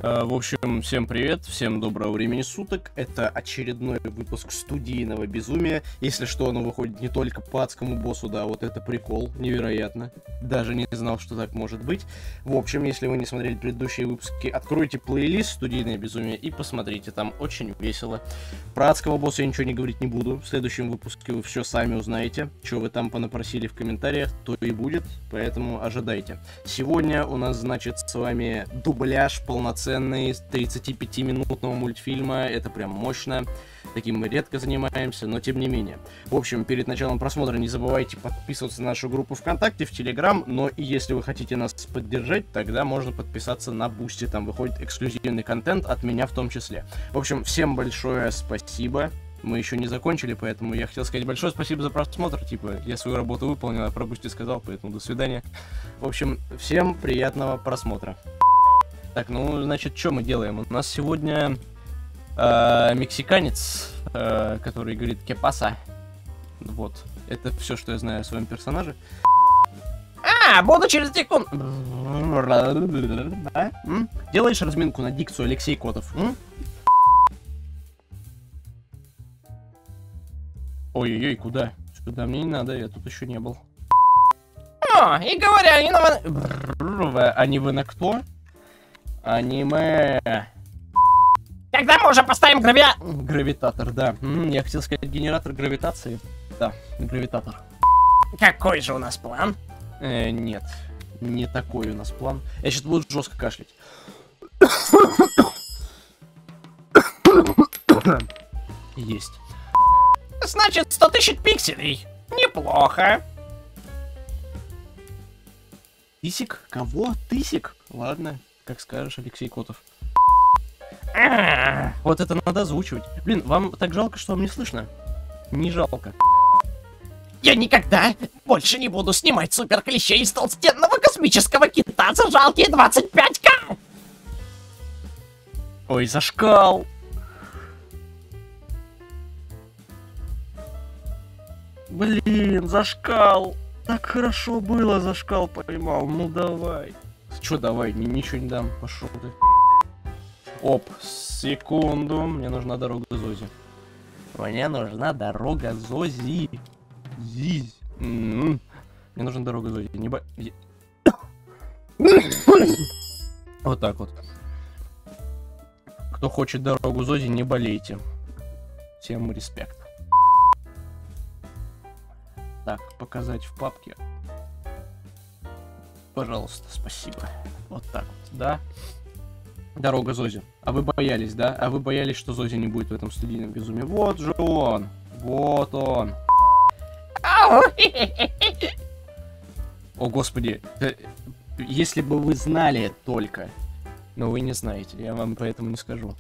В общем, всем привет, всем доброго времени суток. Это очередной выпуск студийного безумия. Если что, оно выходит не только по адскому боссу, да, вот это прикол, невероятно. Даже не знал, что так может быть. В общем, если вы не смотрели предыдущие выпуски, откройте плейлист «Студийное безумие» и посмотрите, там очень весело. Про адского босса я ничего не говорить не буду. В следующем выпуске вы все сами узнаете. Что вы там понапросили в комментариях, то и будет, поэтому ожидайте. Сегодня у нас, значит, с вами дубляж полноценный 35-минутного мультфильма. Это прям мощно. Таким мы редко занимаемся, но тем не менее. В общем, перед началом просмотра не забывайте подписываться на нашу группу ВКонтакте, в Телеграм, но и если вы хотите нас поддержать, тогда можно подписаться на Бусти, там выходит эксклюзивный контент от меня в том числе. В общем, всем большое спасибо. Мы еще не закончили, поэтому я хотел сказать большое спасибо за просмотр. Типа, я свою работу выполнил, а про Бусти сказал, поэтому до свидания. В общем, всем приятного просмотра. Так, ну, значит, что мы делаем? У нас сегодня мексиканец, который говорит «Кепаса». Вот. Это все, что я знаю о своем персонаже. Буду через секунду. Делаешь разминку на дикцию, Алексей Котов? Ой-ой-ой, куда? Сюда мне не надо, я тут еще не был. И говоря, они вы на кто? Аниме. Когда мы уже поставим гравитатор, да. Я хотел сказать генератор гравитации. Да, гравитатор. Какой же у нас план? Нет, не такой у нас план. Я сейчас буду жестко кашлять. Есть. Значит, 100 000 пикселей. Неплохо. Тысик? Кого? Тысик? Ладно. Как скажешь, Алексей Котов. Вот это надо озвучивать. Блин, вам так жалко, что вам не слышно? Не жалко. Я никогда больше не буду снимать суперклещей из толстенного космического кита за жалкие 25К. Ой, зашкал. Блин, зашкал. Так хорошо было, зашкал поймал. Ну давай. Чё давай, ничего не дам, пошел ты. Оп, секунду, мне нужна дорога Зози. Мне нужна дорога Зози. Зизь. Мне нужна дорога Зози. Не бо... Вот так вот. Кто хочет дорогу Зози, не болейте. Всем респект. Так, показать в папке. Пожалуйста, спасибо. Вот так вот, да? Дорога Зози. А вы боялись, да? А вы боялись, что Зози не будет в этом студийном безумии? Вот же он! Вот он! О, господи! Если бы вы знали только. Но вы не знаете, я вам поэтому не скажу.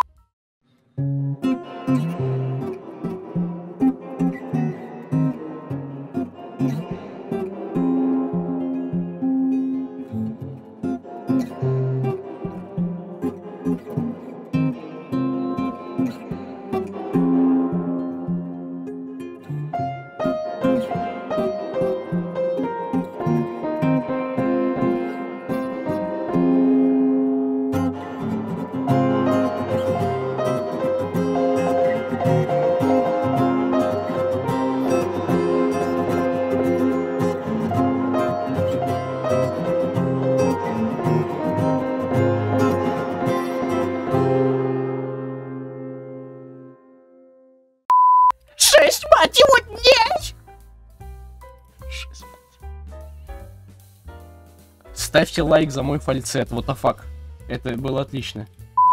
Мать его, дней! Ставьте лайк за мой фальцет, what the fuck. Это было отлично.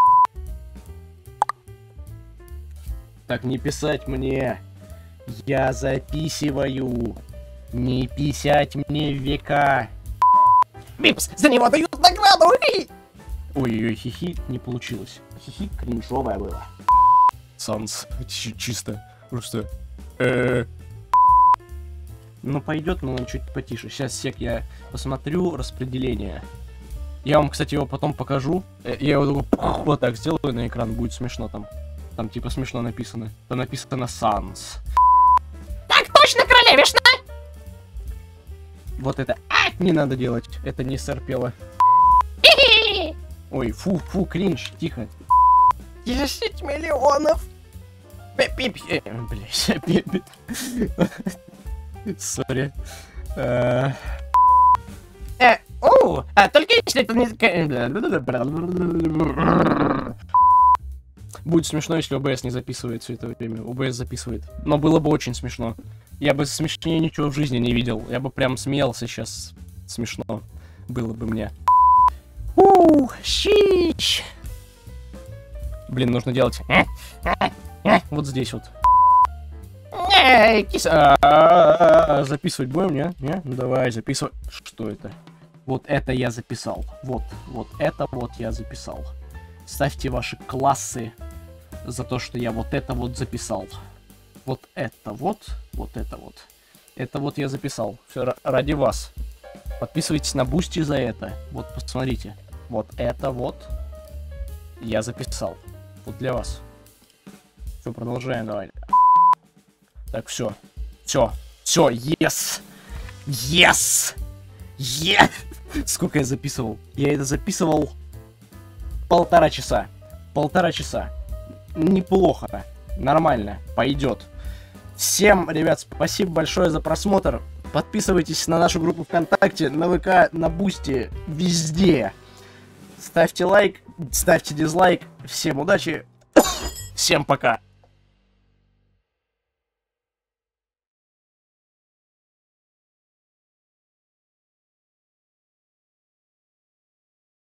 Так, не писать мне. Я записываю. Не писать мне в века. Мипс, за него дают награду! Ой-ой-ой, хихи, не получилось. Хихи кринжовое было. Санс, чисто, просто... Ну пойдет, но чуть потише. Сейчас сек, я посмотрю распределение. Я вам, кстати, его потом покажу. Я его вот так сделаю на экран, будет смешно там. Там типа смешно написано. Там написано Санс. Так точно, королевишна! Вот это не надо делать. Это не сорпело. Ой, фу, кринж, тихо. 10 миллионов. Блять, сори. Только если это не... Будет смешно, если ОБС не записывает все это время. ОБС записывает. Но было бы очень смешно. Я бы смешнее ничего в жизни не видел. Я бы прям смеялся сейчас. Смешно было бы мне. Щищ. Блин, нужно делать. Вот здесь вот. Киса. Записывать будем, не? Не? Ну давай, записывай. Что это? Вот это я записал. Вот это вот я записал. Ставьте ваши классы за то, что я вот это вот записал. Вот это вот это вот. Это вот я записал. Все ради вас. Подписывайтесь на Бусти за это. Вот, посмотрите. Вот это вот я записал. Вот для вас. Все, продолжаем, давай. Так, все, yes! Сколько я записывал? Я это записывал 1,5 часа. 1,5 часа. Неплохо. Нормально. Пойдет. Всем, ребят, спасибо большое за просмотр. Подписывайтесь на нашу группу ВКонтакте, на ВК, на Бусти, везде. Ставьте лайк, ставьте дизлайк. Всем удачи. Всем пока.